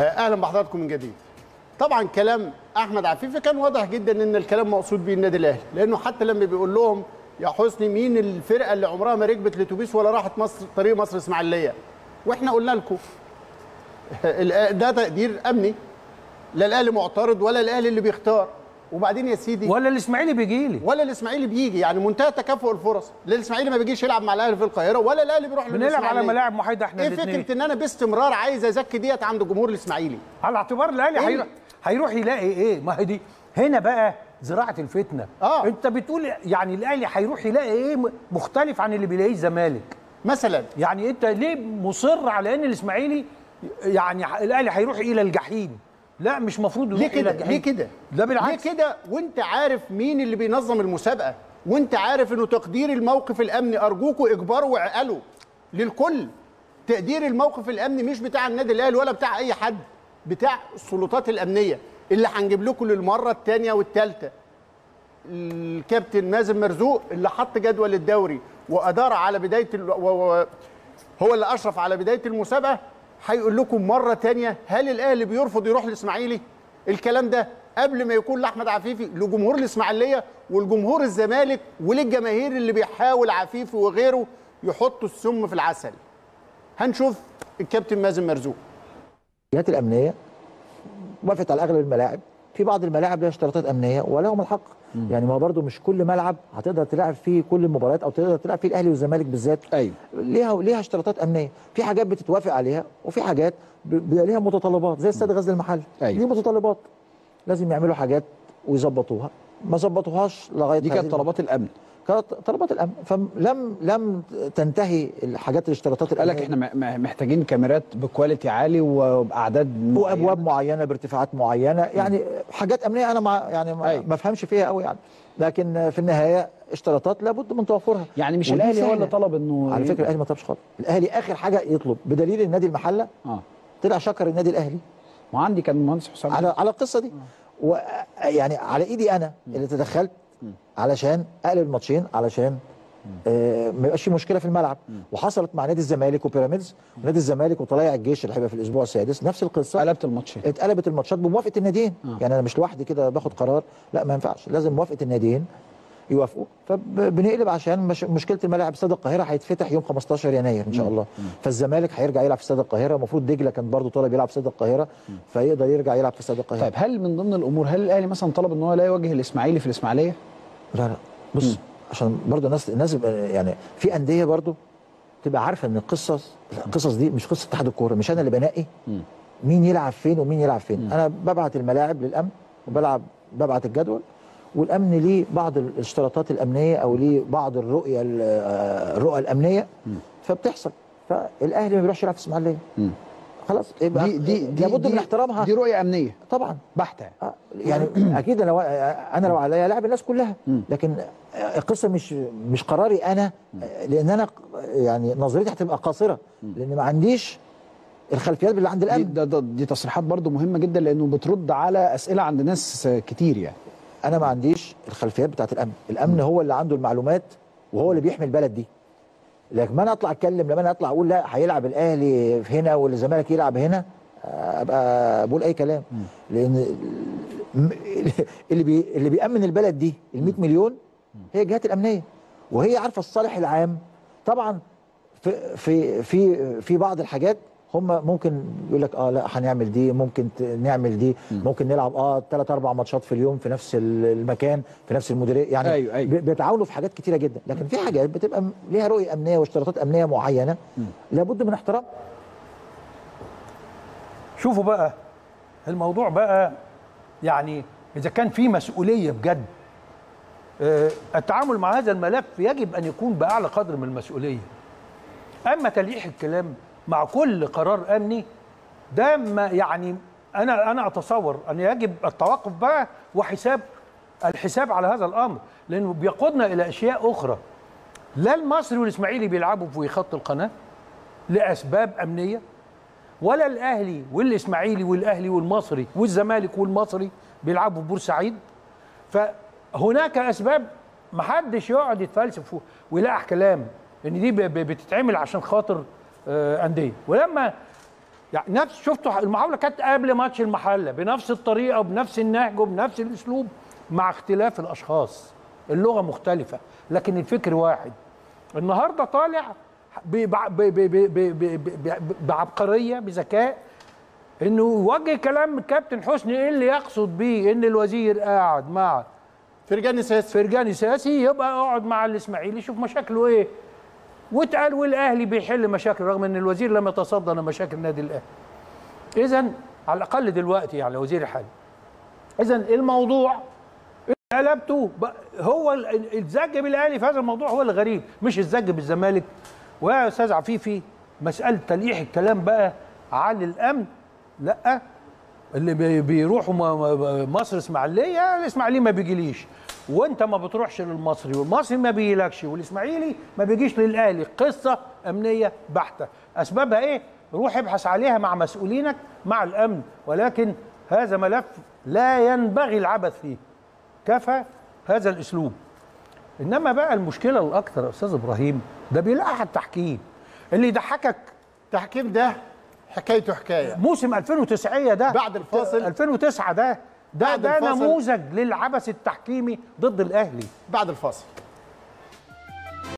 اهلا بحضراتكم من جديد. طبعا كلام احمد عفيفي كان واضح جدا ان الكلام مقصود بيه النادي الاهلي، لانه حتى لما بيقول لهم يا حسني مين الفرقه اللي عمرها ما ركبت الاتوبيس ولا راحت مصر طريق مصر اسماعيليه، واحنا قلنا لكم ده تقدير امني، لا الاهلي معترض ولا الاهلي اللي بيختار. وبعدين يا سيدي ولا الاسماعيلي بيجي لي ولا الاسماعيلي بيجي، يعني منتهى تكافؤ الفرص. لا الاسماعيلي ما بيجيش يلعب مع الاهلي في القاهره ولا الاهلي بيروح بنلعب على ملاعب محايده احنا الاثنين. ايه فكره ان انا باستمرار عايز ازكي ديت عند جمهور الاسماعيلي على اعتبار الاهلي هيروح يلاقي ايه؟ ما هي دي هنا بقى زراعه الفتنه. انت بتقول يعني الاهلي هيروح يلاقي ايه مختلف عن اللي بيلاقيه الزمالك مثلا؟ يعني انت ليه مصر على ان الاسماعيلي يعني الاهلي هيروح الى الجحيم؟ لا مش مفروض يروح الى الجحيم. ليه كده؟ لا بالعكس. ليه كده وانت عارف مين اللي بينظم المسابقه، وانت عارف انه تقدير الموقف الامني ارجوكوا اجبروا وعقلوا للكل. تقدير الموقف الامني مش بتاع النادي الاهلي ولا بتاع اي حد، بتاع السلطات الامنيه اللي هنجيب لكم للمره الثانيه والثالثه. الكابتن مازن مرزوق اللي حط جدول الدوري وادار على بدايه هو اللي اشرف على بدايه المسابقه، هيقول لكم مره ثانيه هل الاهلي بيرفض يروح الاسماعيلي؟ الكلام ده قبل ما يكون لاحمد عفيفي، لجمهور الاسماعيليه ولجمهور الزمالك وللجماهير اللي بيحاول عفيفي وغيره يحطوا السم في العسل. هنشوف الكابتن مازن مرزوق. الجهات الامنيه وافقت على اغلب الملاعب، في بعض الملاعب لها اشتراطات امنيه ولهم الحق. يعني ما برضو مش كل ملعب هتقدر تلعب فيه كل المباريات او تقدر تلعب فيه الاهلي والزمالك بالذات. ايوه ليها اشتراطات امنيه، في حاجات بتتوافق عليها وفي حاجات بيبقى ليها متطلبات زي استاد غزل المحله. أيوة. دي متطلبات لازم يعملوا حاجات ويظبطوها، ما ظبطوهاش لغايه دي كانت طلبات الامن. كانت طلبات الامن، فلم تنتهي الحاجات الاشتراطات الامنيه. قال لك احنا محتاجين كاميرات بكواليتي عالي وباعداد معينه وابواب معينه بارتفاعات معينه، يعني حاجات امنيه انا ما افهمش فيها قوي يعني، لكن في النهايه اشتراطات لابد من توفرها. يعني مش الاهلي هو اللي طلب انه على فكره الاهلي ما طلبش خالص، الاهلي اخر حاجه يطلب بدليل النادي المحله طلع شكر النادي الاهلي. ما عندي كان المهندس حسام على القصه دي ويعني على ايدي انا اللي تدخلت علشان اقلب الماتشين، علشان ما يبقاش في مشكله في الملعب. وحصلت مع نادي الزمالك وبيراميدز، ونادي الزمالك وطلائع الجيش اللي هيبقى في الاسبوع السادس نفس القصه. قلبت الماتشين، اتقلبت الماتشات بموافقه الناديين. يعني انا مش لوحدي كده باخد قرار، لا ما ينفعش، لازم موافقه الناديين يوافقوا. فبنقلب عشان مشكله الملاعب. استاد القاهره هيتفتح يوم 15 يناير ان شاء الله، فالزمالك هيرجع يلعب في استاد القاهره. المفروض دجله كان برضو طالب يلعب في استاد القاهره، فيقدر يرجع يلعب في استاد القاهره. طيب هل من ضمن الامور هل الاهلي مثلا طلب ان هو لا يواجه الاسماعيلي في الاسماعيليه؟ لا بص عشان برضو الناس يعني في انديه برضو تبقى عارفه ان القصص دي مش قصه اتحاد الكوره، مش انا اللي بنقي مين يلعب فين ومين يلعب فين. انا ببعت الملاعب للامن ببعت الجدول، والامن ليه بعض الاشتراطات الامنيه او ليه بعض الرؤى الامنيه فبتحصل. فالاهلي ما بيروحش يلعب في اسماعيليه خلاص، يبقى دي لابد من احترامها. دي رؤيه امنيه طبعا بحته. يعني اكيد انا لو عليا لاعب الناس كلها، لكن القصه مش قراري انا، لان انا يعني نظريتي هتبقى قاصره لان ما عنديش الخلفيات اللي عند الامن. دي تصريحات برضو مهمه جدا لانه بترد على اسئله عند ناس كتير. يعني انا ما عنديش الخلفيات بتاعت الامن هو اللي عنده المعلومات وهو اللي بيحمي البلد دي. لكن ما انا اطلع اتكلم، لما انا اطلع اقول لا هيلعب الاهلي هنا والزمالك يلعب هنا، ابقى بقول اي كلام. لان اللي بيامن البلد دي ال 100 مليون هي الجهات الامنيه، وهي عارفه الصالح العام. طبعا في بعض الحاجات هم ممكن يقول لك لا هنعمل دي، ممكن نعمل دي، ممكن نلعب 3 4 ماتشات في اليوم في نفس المكان في نفس المديريه. يعني أيوة. بيتعاونوا في حاجات كتيره جدا، لكن في حاجات بتبقى ليها رؤيه امنيه واشتراطات امنيه معينه لابد من احترام. شوفوا بقى الموضوع بقى، يعني اذا كان في مسؤوليه بجد، التعامل مع هذا الملف يجب ان يكون باعلى قدر من المسؤوليه. اما تلقيح الكلام مع كل قرار امني ده، ما يعني انا اتصور ان يجب التوقف بقى الحساب على هذا الامر، لانه بيقودنا الى اشياء اخرى. لا المصري والاسماعيلي بيلعبوا في خط القناه لاسباب امنيه، ولا الاهلي والاسماعيلي والاهلي والمصري والزمالك والمصري بيلعبوا في بورسعيد. فهناك اسباب محدش يقعد يتفلسف ويلقح كلام ان دي بتتعمل عشان خاطر انديه. ولما يعني نفس شفتوا المحاوله كانت قبل ماتش المحله بنفس الطريقه وبنفس النهج وبنفس الاسلوب مع اختلاف الاشخاص، اللغه مختلفه لكن الفكر واحد. النهارده طالع بعبقريه بذكاء انه يوجه كلام الكابتن حسني ايه اللي يقصد بيه ان الوزير قاعد مع فرجاني ساسي يبقى اقعد مع الاسماعيلي شوف مشاكله ايه، واتقال والاهلي بيحل مشاكل رغم ان الوزير لم يتصدى لمشاكل النادي الاهلي. اذا على الاقل دلوقتي يعني وزير الحالي. اذا الموضوع قلبته هو الزج بالاهلي في هذا الموضوع هو الغريب مش الزج بالزمالك. ويا استاذ عفيفي مساله تلقيح الكلام بقى عن الامن، لا اللي بيروحوا مصر اسماعيليه الاسماعيلي ما بيجيليش وانت ما بتروحش للمصري والمصري ما بيجيلكش والاسماعيلي ما بيجيش للاهلي. قصه امنيه بحته اسبابها ايه؟ روح ابحث عليها مع مسؤولينك مع الامن، ولكن هذا ملف لا ينبغي العبث فيه. كفى هذا الاسلوب. انما بقى المشكله الاكثر يا استاذ ابراهيم ده بيلقح التحكيم اللي يضحكك. التحكيم ده حكايته حكايه موسم 2009 ده بعد الفاصل 2009 ده نموذج للعبث التحكيمي ضد الاهلي. بعد الفاصل.